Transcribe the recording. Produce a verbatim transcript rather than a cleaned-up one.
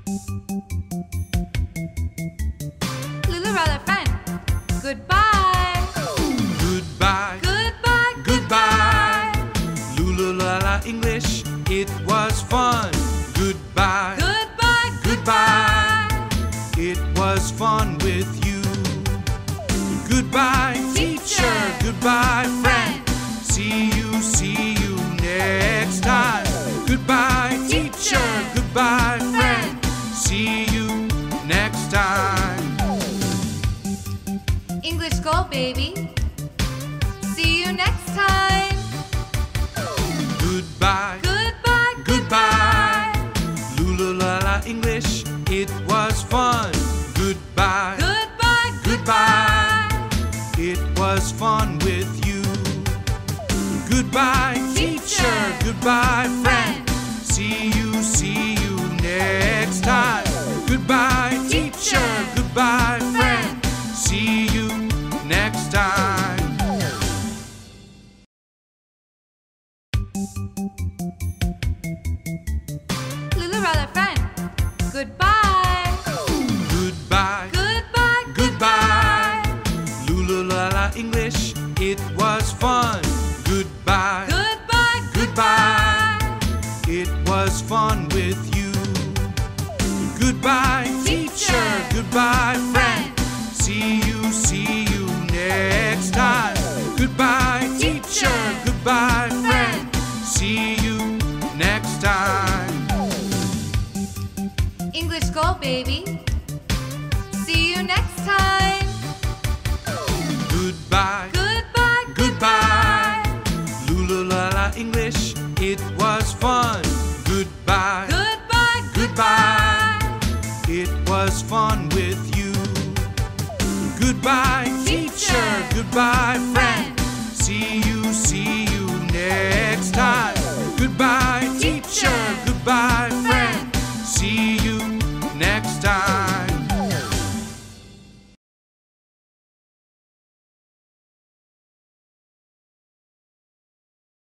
Lulu brother friend, goodbye. Goodbye, Goodbye, goodbye. Lulu la la English, it was fun. Goodbye, Goodbye, goodbye. It was fun with you. Goodbye, teacher. Goodbye, friend. See you, see you next time. Goodbye, teacher. Goodbye, friend. See you next time. English go, baby. See you next time. Goodbye, Goodbye, goodbye. Lulu la la English, it was fun. Goodbye, Goodbye, goodbye. It was fun with you. Goodbye, teacher. Goodbye, friend. See you, see you next time. Goodbye, teacher. Goodbye, friend. See you next time. Lulu brother friend, goodbye. Goodbye, Goodbye, goodbye. Lulu la la English, it was fun. Goodbye, Goodbye, goodbye. It was fun with you. Goodbye, teacher. Goodbye, friend. See you, see you next time. Goodbye, teacher. Goodbye, friend. See you next time. English go, baby. See you next time. Goodbye, Goodbye, goodbye. Lulu la la English, it was fun. Goodbye, Goodbye, goodbye. It was fun with you. Goodbye, teacher. Goodbye, friend. See you, see you next time.